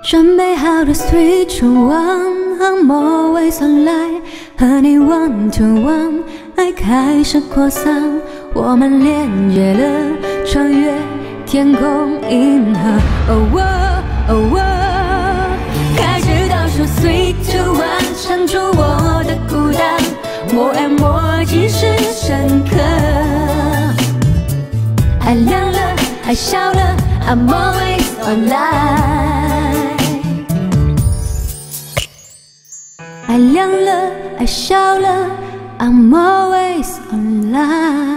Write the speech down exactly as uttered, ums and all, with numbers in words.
准备好的 three two one， I'm always online， 和你 one to one， 爱开始扩散，我们连接了，穿越天空银河。哦哦哦哦，开始倒数 three two one， 撑住我的孤单，more and more 即是深刻。爱亮了，爱笑了 ，I'm always online。爱亮了，爱笑了 ，I'm always online。